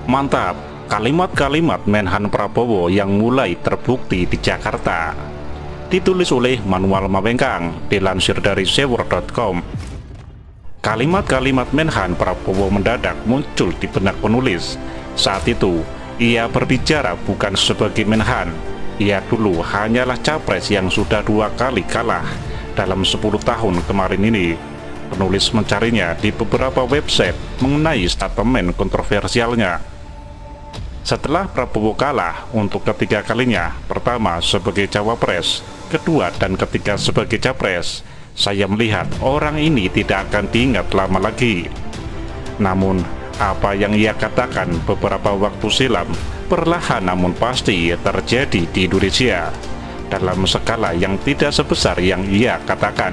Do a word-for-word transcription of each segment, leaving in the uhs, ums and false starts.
Mantap, kalimat-kalimat Menhan Prabowo yang mulai terbukti di Jakarta. Ditulis oleh Manuel Mawengkang, dilansir dari sewor titik com. Kalimat-kalimat Menhan Prabowo mendadak muncul di benak penulis. Saat itu, ia berbicara bukan sebagai Menhan. Ia dulu hanyalah capres yang sudah dua kali kalah dalam sepuluh tahun kemarin ini. Penulis mencarinya di beberapa website mengenai statement kontroversialnya. Setelah Prabowo kalah untuk ketiga kalinya, pertama sebagai cawapres, kedua dan ketiga sebagai capres, saya melihat orang ini tidak akan diingat lama lagi. Namun, apa yang ia katakan beberapa waktu silam, perlahan namun pasti terjadi di Indonesia, dalam skala yang tidak sebesar yang ia katakan.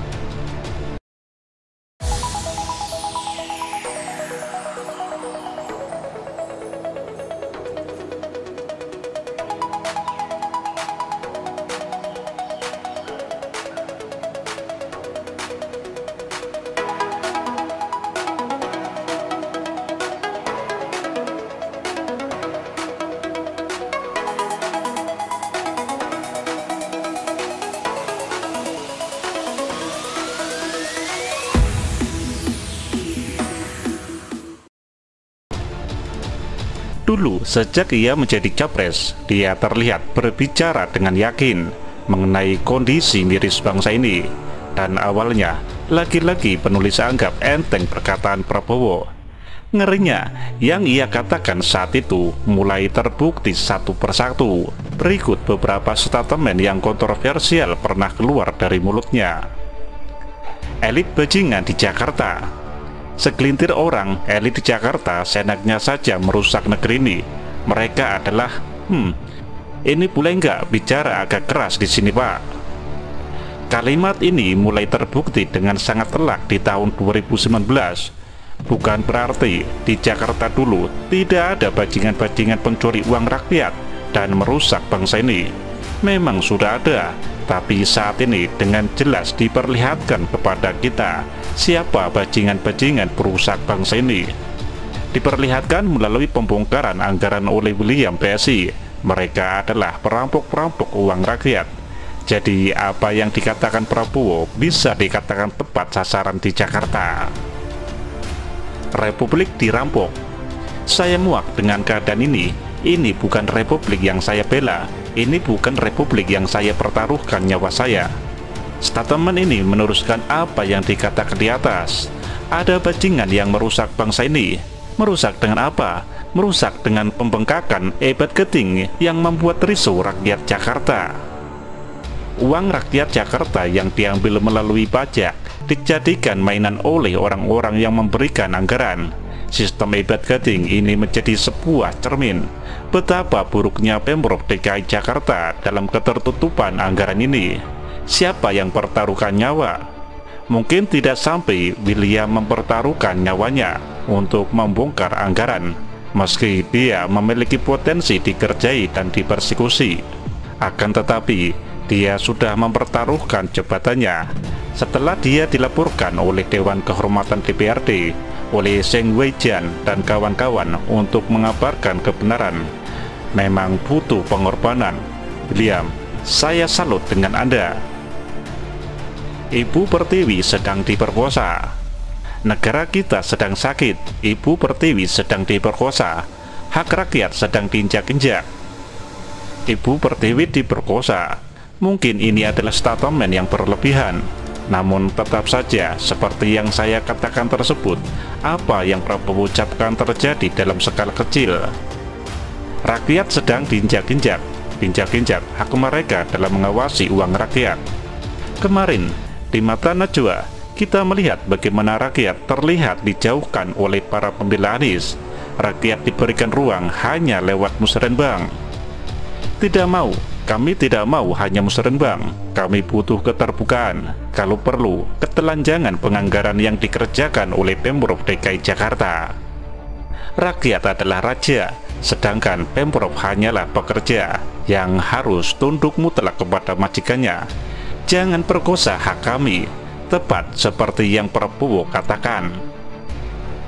Dulu, sejak ia menjadi capres, dia terlihat berbicara dengan yakin mengenai kondisi miris bangsa ini. Dan awalnya, lagi-lagi penulis anggap enteng perkataan Prabowo. Ngerinya, yang ia katakan saat itu mulai terbukti satu persatu. Berikut beberapa statement yang kontroversial pernah keluar dari mulutnya. Elit bajingan di Jakarta. Segelintir orang elit di Jakarta seenaknya saja merusak negeri ini. Mereka adalah, hmm, ini boleh nggak bicara agak keras di sini, Pak? Kalimat ini mulai terbukti dengan sangat telak di tahun dua ribu sembilan belas. Bukan berarti di Jakarta dulu tidak ada bajingan-bajingan pencuri uang rakyat dan merusak bangsa ini. Memang sudah ada, tapi saat ini dengan jelas diperlihatkan kepada kita siapa bajingan-bajingan perusak bangsa ini. Diperlihatkan melalui pembongkaran anggaran oleh William P S I. Mereka adalah perampok-perampok uang rakyat. Jadi apa yang dikatakan Prabowo bisa dikatakan tepat sasaran di Jakarta. Republik dirampok. Saya muak dengan keadaan ini. Ini bukan republik yang saya bela. Ini bukan republik yang saya pertaruhkan nyawa saya. Statement ini meneruskan apa yang dikatakan di atas. Ada bajingan yang merusak bangsa ini. Merusak dengan apa? Merusak dengan pembengkakan Ebet Geding yang membuat risau rakyat Jakarta. Uang rakyat Jakarta yang diambil melalui pajak dijadikan mainan oleh orang-orang yang memberikan anggaran. Sistem Ebet Geding ini menjadi sebuah cermin betapa buruknya Pemprov D K I Jakarta dalam ketertutupan anggaran ini. Siapa yang pertaruhkan nyawa? Mungkin tidak sampai William mempertaruhkan nyawanya untuk membongkar anggaran, meski dia memiliki potensi dikerjai dan dipersekusi. Akan tetapi, dia sudah mempertaruhkan jabatannya setelah dia dilaporkan oleh Dewan Kehormatan D P R D oleh Zheng Weijian dan kawan-kawan untuk mengabarkan kebenaran. Memang butuh pengorbanan. William, saya salut dengan Anda. Ibu Pertiwi sedang diperkosa. Negara kita sedang sakit. Ibu Pertiwi sedang diperkosa. Hak rakyat sedang diinjak-injak. Ibu Pertiwi diperkosa. Mungkin ini adalah statement yang berlebihan. Namun tetap saja seperti yang saya katakan tersebut, apa yang Prabowo ucapkan terjadi dalam skala kecil. Rakyat sedang diinjak-injak. Injak-injak hak mereka dalam mengawasi uang rakyat. Kemarin di mata Najwa, kita melihat bagaimana rakyat terlihat dijauhkan oleh para pembela Anies. Rakyat diberikan ruang hanya lewat musrenbang. Tidak mau, kami tidak mau hanya musrenbang. Kami butuh keterbukaan. Kalau perlu, ketelanjangan penganggaran yang dikerjakan oleh Pemprov D K I Jakarta. Rakyat adalah raja, sedangkan Pemprov hanyalah pekerja yang harus tunduk mutlak kepada majikannya. Jangan perkosa hak kami, tepat seperti yang Prabowo katakan.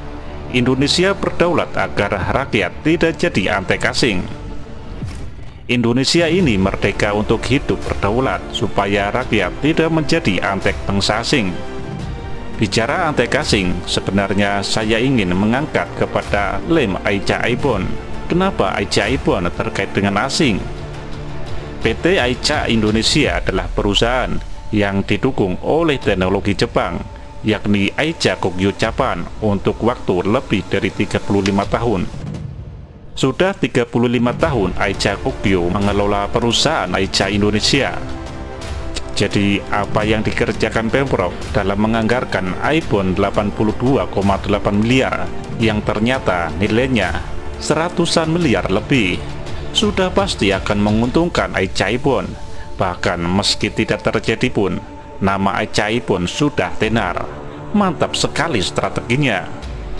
Indonesia berdaulat agar rakyat tidak jadi antek asing. Indonesia ini merdeka untuk hidup berdaulat supaya rakyat tidak menjadi antek bangsa asing. Bicara antek asing, sebenarnya saya ingin mengangkat kepada lem Aicha Aibon. Kenapa Aicha Aibon terkait dengan asing? P T Aicha Indonesia adalah perusahaan yang didukung oleh teknologi Jepang, yakni Aicha Kogyo Japan, untuk waktu lebih dari tiga puluh lima tahun. Sudah tiga puluh lima tahun Aicha Kogyo mengelola perusahaan Aicha Indonesia. Jadi apa yang dikerjakan Pemprov dalam menganggarkan Aibon delapan puluh dua koma delapan miliar yang ternyata nilainya seratusan miliar lebih, sudah pasti akan menguntungkan Aicha Aibon. Bahkan meski tidak terjadi pun, nama Aicha Aibon sudah tenar. Mantap sekali strateginya.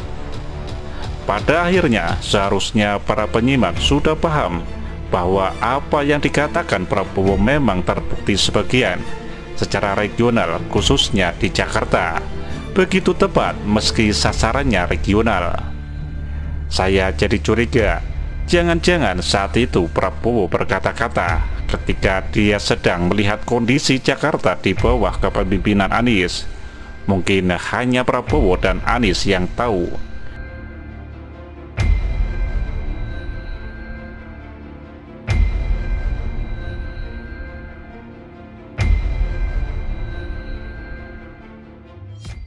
Pada akhirnya, seharusnya para penyimak sudah paham bahwa apa yang dikatakan Prabowo memang terbukti sebagian secara regional, khususnya di Jakarta. Begitu tepat meski sasarannya regional. Saya jadi curiga, jangan-jangan saat itu Prabowo berkata-kata ketika dia sedang melihat kondisi Jakarta di bawah kepemimpinan Anies. Mungkin hanya Prabowo dan Anies yang tahu